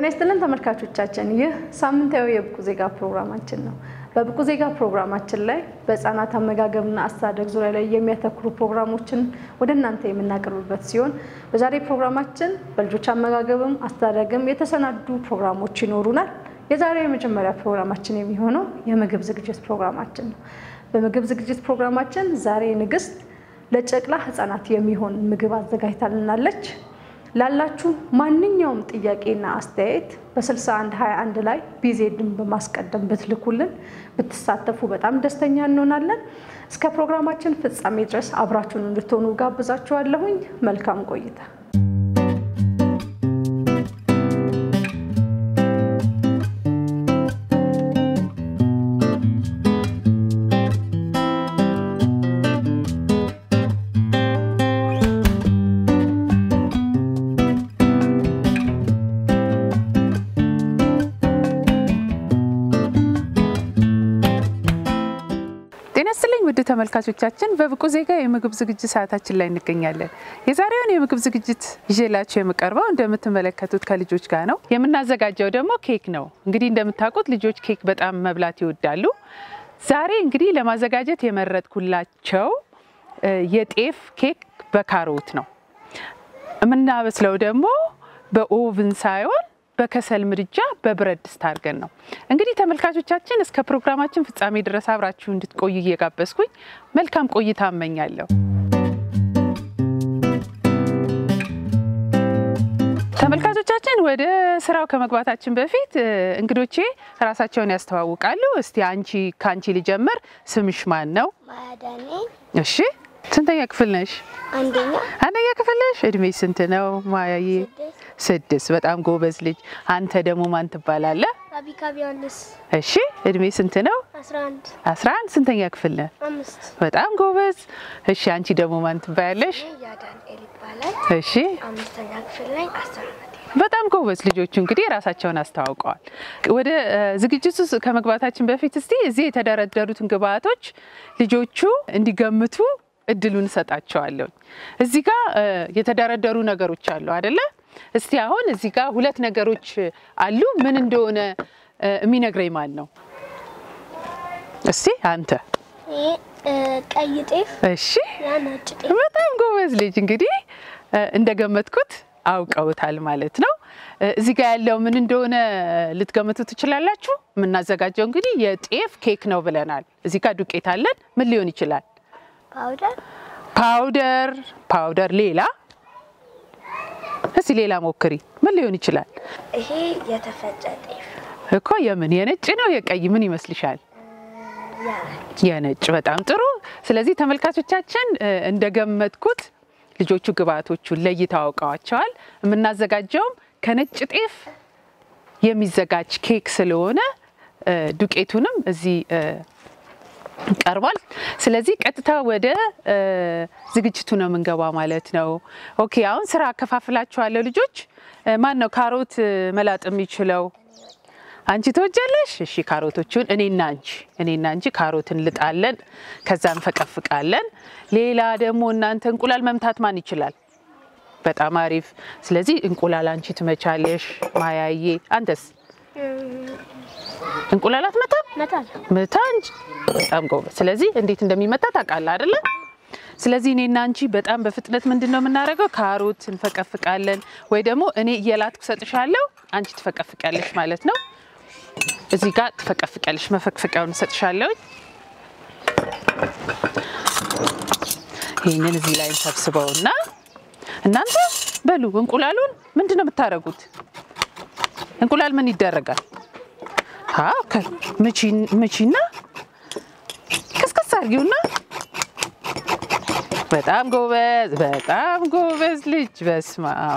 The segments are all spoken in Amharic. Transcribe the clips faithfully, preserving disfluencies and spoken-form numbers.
ጤና ይስጥልን ተመልካቾቻችን ይህ ሳምንታዊ የብቁ ዜጋ ፕሮግራማችን ነው በብቁ ዜጋ ፕሮግራማችን ላይ በህፃናት አመጋገብና አስተዳደግ ዙሪያ ላይ የሚያተኩሩ ፕሮግራሞችን ወደናንተ የምናቀርብበት ሲሆን በዛሬ ፕሮግራማችን በልጆች አመጋገብም አስተዳደግም የተሰናዱ ፕሮግራሞች ይኖሩናል የዛሬው የመጀመሪያ ፕሮግራማችን የሚሆነው የምግብ ዝግጅት ፕሮግራማችን ነው በምግብ ዝግጅት ፕሮግራማችን ዛሬ ንግስት ለጨቅላ ህፃናት የሚሆን ምግብ አዘጋጅታልናለች ላላችሁ ማንኛውም ጥያቄና አስተያየት በ6121 ላይ ቢዜድን በማስቀደም ብትልኩልን ብትሳተፉ በጣም ደስተኛ እንሆናለን እስከ ፕሮግራማችን ፍጻሜ ድረስ አብራችሁን እንድትሆኑ ጋብዛችኋለሁኝ መልካም ቆይታ ተመልካቾቻችን በብቁ ዜጋ የምግብ ዝግጅት ሰዓታችን ላይ እንገኛለን የዛሬውን የምግብ ዝግጅት ይዤላችሁ የምቀርበው እንደምትመለከቱት ከልጆች ጋር ነው የምናዘጋጀው ደግሞ ኬክ ነው እንግዲህ እንደምታውቁት ልጆች ኬክ በጣም መብላት ይወዳሉ ዛሬ እንግዲህ ለማዘጋጀት የመረጥኩላቸው የጤፍ ኬክ በካሮት ነው የምናበስለው ደግሞ በኦቭን ሳይሆን በከሰል ምድጃ በብረት ድስት አድርገን ነው እንግዲህ ተመልካቾቻችን እስከ ፕሮግራማችን ፍጻሜ ድረስ አብራችሁ እንድትቆዩ እየጋበዝኩኝ መልካም ቆይታ እመኛለሁ ተመልካቾቻችን ወደ ስራው ከመግባታችን በፊት እንግዶቼ ራሳቸውን ያስተዋውቃሉ እስቲ አንቺ ካንቺ ልጀምር ስምሽ ማን ነው ማዳኔ እሺ ስንተኛ ክፍል ነሽ አንደኛ አንደኛ ክፍል ነሽ እድሜ ስንት ነው ማያዬ ስድስት በጣም ጎበዝ ልጅ አንተ ደግሞ ማን ትባላለህ አቢካብ ዮሐንስ እሺ እድሜ ስንት ነው አስራ አንድ አስራ አንድ ስንተኛ ክፍል ነህ አምስት በጣም ጎበዝ እሺ አንቺ ደግሞ ማን ትባያለሽ ያዳን ኤሊባላል እሺ አምስተኛ ክፍል ላይ አስራ አመት በጣም ጎበዝ ልጆች እንግዲህ ራሳቸውን አስተዋውቀዋል ወደ ዝግጅቱ ከመግባታችን በፊት እስቲ እዚህ የተደረደሩትን ግብአቶች ልጆቹ እንዲገምቱ እድሉን ሰጣቸዋለሁ እዚህ ጋር የተደረደሩ ነገሮች አሉ አይደለ እስቲ አሁን እዚህ ጋር ሁለት ነገሮች አሉ ምን እንደሆነ የሚነግረኝ ማን ነው እስቲ አንተ ቀይ ጤፍ እሺ ያ ነጭ ጤፍ በጣም ጎበዝ ልጅ እንግዲህ እንደገመትኩት አውቀውታል ማለት ነው እዚህ ጋር ያለው ምን እንደሆነ ልትገምቱ ትችላላችሁ ምናዘጋጀው እንግዲህ የጤፍ ኬክ ነው ብለናል እዚህ ጋር ዱቄት አለን ምን ሊሆን ይችላል ፓውደር ፓውደር ፓውደር ሌላ እስቲ ሌላ ሞክሪ ምን ሊሆን ይችላል ይሄ የተፈጨ ጤፍ እኮ የምን የነጭ ነው የቀይ ምን ይመስልሻል የነጭ በጣም ጥሩ ስለዚህ ተመልካቾቻችን እንደገመትኩት ልጆቹ ግብአቶቹን ለይተው አውቀዋቸዋል የምናዘጋጀው ከነጭ ጤፍ የሚዘጋጅ ኬክ ስለሆነ ዱቄቱንም እዚህ ቀርቧል ስለዚህ ቀጥታ ወደ ዝግጅቱ ነው መንገባ ማለት ነው ኦኬ አሁን ስራ አከፋፍላችኋለሁ ልጆች ማን ነው ካሮት መላጥ የሚችለው አንቺ ተወጃለሽ እሺ ካሮቶቹን እኔና አንቺ እኔና አንቺ ካሮትን ልጣለን ከዛም ፈቀፍቃለን ሌላ ደግሞ እናንተ እንቁላል መምታት ማን ይችላል በጣም አሪፍ ስለዚህ እንቁላል አንቺ ትመቻለሽ ማያዬ አንተስ እንቁላላት መታ መታል መታንጅ በጣም ጎበዝ ስለዚህ እንዴት እንደሚመታ ታውቃለህ አይደለ ስለዚህ እኔና አንቺ በጣም በፍጥነት ምንድነው የምናደርገው ካሮት እንፈቀፍቃለን ወይ ደግሞ እኔ እየላጥኩ ሰጥሻለሁ አንቺ ትፈቀፍቃለሽ ማለት ነው እዚህ ጋር ትፈቀፍቃለሽ መፈቅፈቂያውን ሰጥሻለሁ ይሄንን እዚህ ላይ እንሰብስበውና እናንተ በሉ እንቁላሉን ምንድነው የምታረጉት እንቁላል ምን ይደረጋል አዎ ከመቺ መቺና ከስከስ አርጊውና በጣም ጎበዝ በጣም ጎበዝ ልጅ በስማው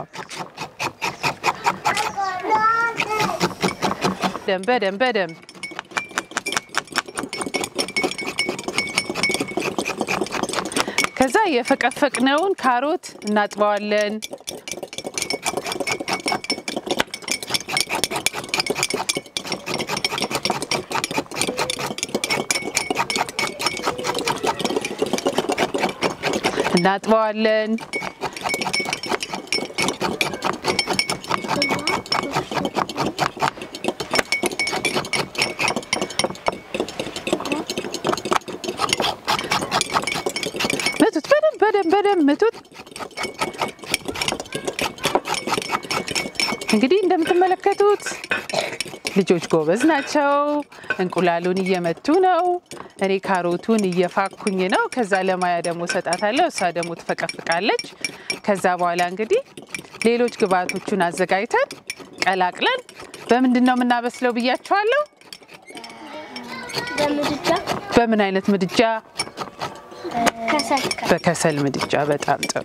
ደም በደም በደም ከዛ የፈቀፈቅነውን ካሮት እናጥባዋለን እናጥባዋለን እንግዲህ እንደምትመለከቱት ልጆች ጎበዝ ናቸው እንቁላሉን እየመቱ ነው እኔ ካሮቱን እየፋኩኝ ነው ከዛ ለማያ ደሞ ሰጣታለሁ እሷ ደሞ ትፈቀፍቃለች ከዛ በኋላ እንግዲህ ሌሎች ግብአቶቹን አዘጋጅተን ቀላቅለን በመንድነው ምናበስለው ብያችኋለሁ በምድጃ በምን አይነት ምድጃ ከሰል በከሰል ምድጃ በጣም ጥሩ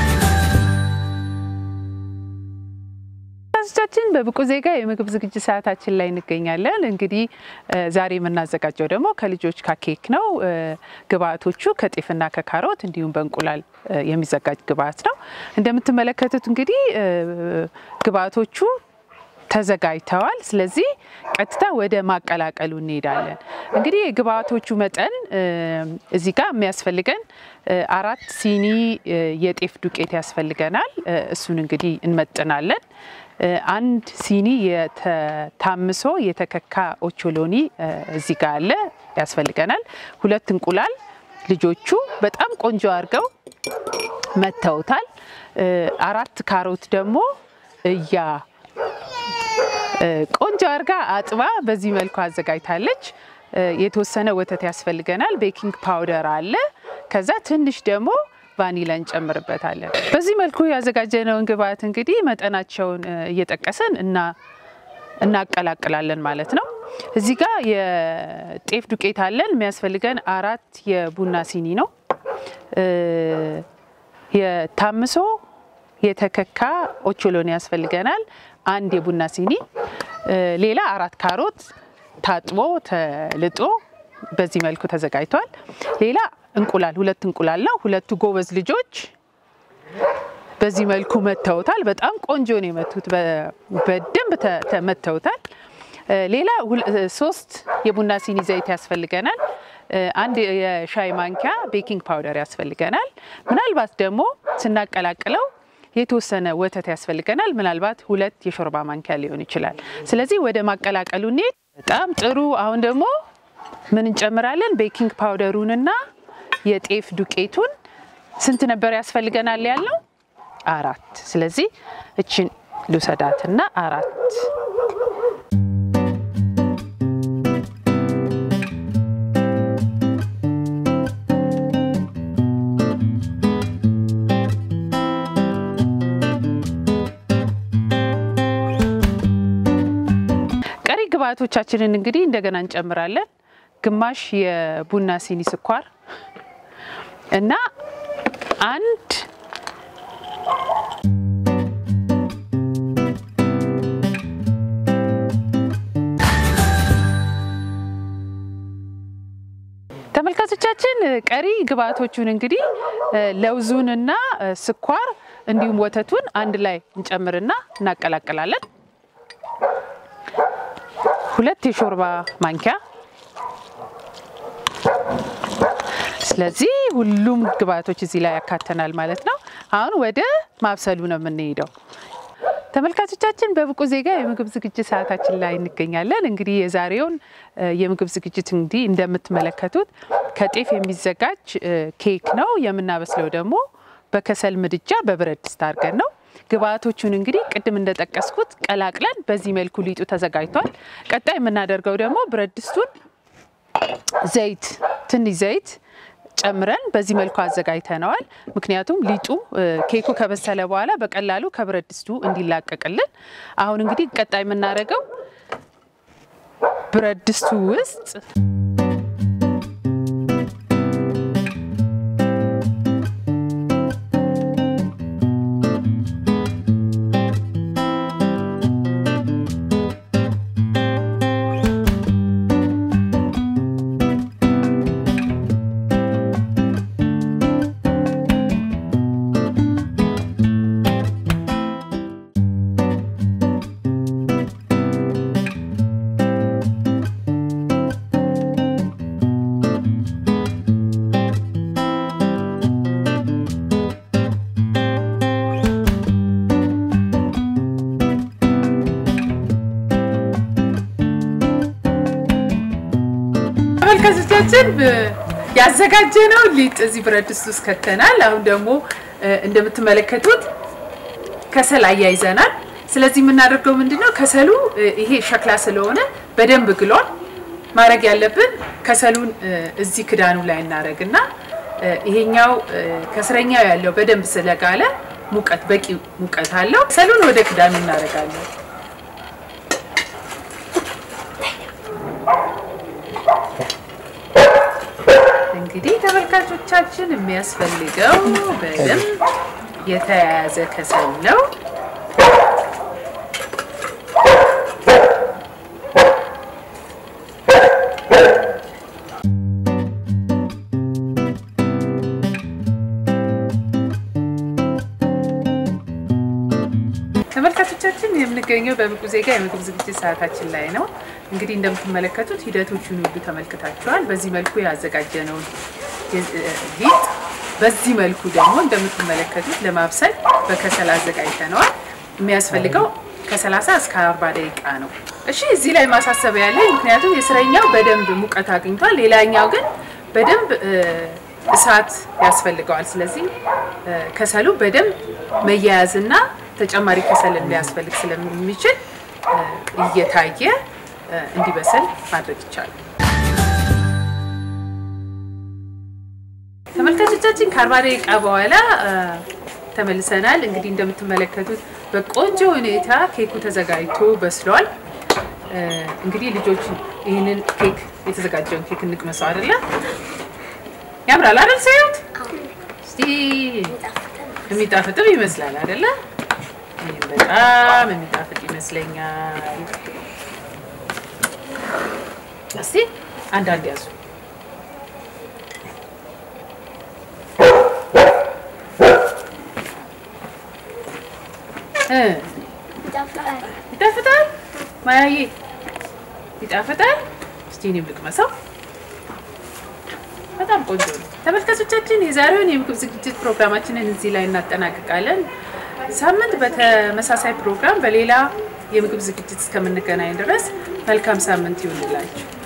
ታስቻችን በብቁ ዜጋ የምግብ ዝግጅት ሰዓታችን ላይ እንገኛለን እንግዲህ ዛሬ የምናዘጋጀው ደግሞ ከልጆች ከኬክ ነው ግብአቶቹ ከጤፍና ከካሮት እንዲሁም በእንቁላል የሚዘጋጅ ግብአት ነው እንደምትመለከቱት እንግዲህ ግብአቶቹ ተዘጋጅተዋል ስለዚህ ቀጥታ ወደ ማቀላቀሉ እንሄዳለን እንግዲህ የግብአቶቹ መጠን እዚህ ጋር የሚያስፈልገን አራት ሲኒ የጤፍ ዱቄት ያስፈልገናል እሱን እንግዲህ እንመጥናለን አንድ ሲኒ የተታምሶ የተከካ ኦቾሎኒ እዚህ ጋር አለ ያስፈልገናል ሁለት እንቁላል ልጆቹ በጣም ቆንጆ አርገው መተውታል አራት ካሮት ደግሞ እያ ቆንጆ አርጋ አጥባ በዚህ መልኩ አዘጋጅታለች የተወሰነ ወተት ያስፈልገናል ቤኪንግ ፓውደር አለ ከዛ ትንሽ ደግሞ ቫኒላ እንጨምርበታለን በዚህ መልኩ ያዘጋጀነውን ግብአት እንግዲህ መጠናቸውን እየተጠቀሰን እና እናቀላቅላለን ማለት ነው እዚህ ጋር የጤፍ ዱቄት አለን የሚያስፈልገን አራት የቡና ሲኒ ነው የታምሶ የተከካ ኦቾሎኒ ያስፈልገናል አንድ የቡና ሲኒ ሌላ አራት ካሮት ታጥቦ ተልጦ በዚህ መልኩ ተዘጋጅቷል ሌላ እንቁላል ሁለት እንቁላል ነው ሁለቱ ጎበዝ ልጆች በዚህ መልኩ መተውታል በጣም ቆንጆ ነው የመቱት በደንብ ተመተውታል ሌላ ሶስት የቡና ሲኒ ዘይት ያስፈልገናል አንድ የሻይ ማንኪያ ቤኪንግ ፓውደር ያስፈልገናል ምናልባት ደግሞ ስናቀላቅለው የተወሰነ ወተት ያስፈልገናል ምናልባት ሁለት የሾርባ ማንኪያ ሊሆን ይችላል ስለዚህ ወደ ማቀላቀሉ እንሂድ በጣም ጥሩ አሁን ደግሞ ምን እንጨምራለን ቤኪንግ ፓውደሩንና የጤፍ ዱቄቱን ስንት ነበር ያስፈልገናል ያለው አራት ስለዚህ እቺን ልውሰዳትና አራት ቀሪ ግብአቶቻችንን እንግዲህ እንደገና እንጨምራለን ግማሽ የቡና ሲኒ ስኳር እና አንድ ተመልካቾቻችን ቀሪ ግብአቶቹን እንግዲህ ለውዙንና ስኳር እንዲሁም ወተቱን አንድ ላይ እንጨምርና እናቀላቅላለን ሁለት የሾርባ ማንኪያ ስለዚህ ሁሉም ግብአቶች እዚህ ላይ ያካተናል ማለት ነው አሁን ወደ ማብሰሉ ነው የምንሄደው ተመልካቾቻችን በብቁ ዜጋ የምግብ ዝግጅት ሰዓታችን ላይ እንገኛለን እንግዲህ የዛሬውን የምግብ ዝግጅት እንግዲህ እንደምትመለከቱት ከጤፍ የሚዘጋጅ ኬክ ነው የምናበስለው ደግሞ በከሰል ምድጃ በብረት ድስት አድርገን ነው ግብአቶቹን እንግዲህ ቅድም እንደተጠቀስኩት ቀላቅለን በዚህ መልኩ ሊጡ ተዘጋጅቷል ቀጣይ የምናደርገው ደግሞ ብረት ድስቱን ዘይት ትንሽ ዘይት ጨምረን በዚህ መልኩ አዘጋጅተናል ምክንያቱም ሊጡ ኬኩ ከበሰለ በኋላ በቀላሉ ከብረት ድስቱ እንዲላቀቅልን አሁን እንግዲህ ቀጣይ የምናደርገው ብረት ድስቱ ውስጥ ተመልካቾቻችን ያዘጋጀነው ሊጥ እዚህ ብረት ድስት ውስጥ ከተናል አሁን ደግሞ እንደምትመለከቱት ከሰል አያይዘናል ስለዚህ ምን እናደርገው ምንድነው ከሰሉ ይሄ ሸክላ ስለሆነ በደንብ ግሏል ማረግ ያለብን ከሰሉን እዚህ ክዳኑ ላይ እናረግና ይሄኛው ከስረኛው ያለው በደንብ ስለጋለ ሙቀት በቂ ሙቀት አለው ሰሉን ወደ ክዳኑ እናረጋለን እንግዲህ ተመልካቾቻችን የሚያስፈልገው በደንብ የተያያዘ ከሰል ነው ተመልካቾቻችን የምንገኘው በብቁ ዜጋ የምግብ ዝግጅት ሰዓታችን ላይ ነው እንግዲህ እንደምትመለከቱት ሂደቶቹን ሁሉ ተመልክታችኋል በዚህ መልኩ ያዘጋጀነው ሊጥ በዚህ መልኩ ደግሞ እንደምትመለከቱት ለማብሰል በከሰል አዘጋጅተነዋል የሚያስፈልገው ከ30 እስከ አርባ ደቂቃ ነው እሺ እዚህ ላይ ማሳሰቢያ ያለ ምክንያቱም የስረኛው በደንብ ሙቀት አግኝቷል ሌላኛው ግን በደንብ እሳት ያስፈልገዋል ስለዚህ ከሰሉ በደንብ መያያዝና ተጨማሪ ከሰል እንዲያስፈልግ ስለሚችል እየታየ እንዲበሰል ማድረግ ይቻላል ተመልካቾቻችን ከአርባ ደቂቃ በኋላ ተመልሰናል እንግዲህ እንደምትመለከቱት በቆንጆ ሁኔታ ኬኩ ተዘጋጅቶ በስሏል እንግዲህ ልጆች ይሄንን ኬክ የተዘጋጀውን ኬክ እንቅመሰው አይደለ ያምራል አይደል ሰይት እስቲ የሚጣፍጥም ይመስላል አይደለ በጣም የሚጣፍጥ ይመስለኛል እስቲ አንድ አንድ ያዙ እ ይጣፍጣል ይጣፍጣል ማያዬ ይጣፍጣል እስቲ እኔም ልቅመሰው በጣም ቆንጆ ነው ተመልካቾቻችን የዛሬውን የምግብ ዝግጅት ፕሮግራማችንን እዚህ ላይ እናጠናቅቃለን ሳምንት በተመሳሳይ ፕሮግራም በሌላ የምግብ ዝግጅት እስከምንገናኝ ድረስ መልካም ሳምንት ይሁንላችሁ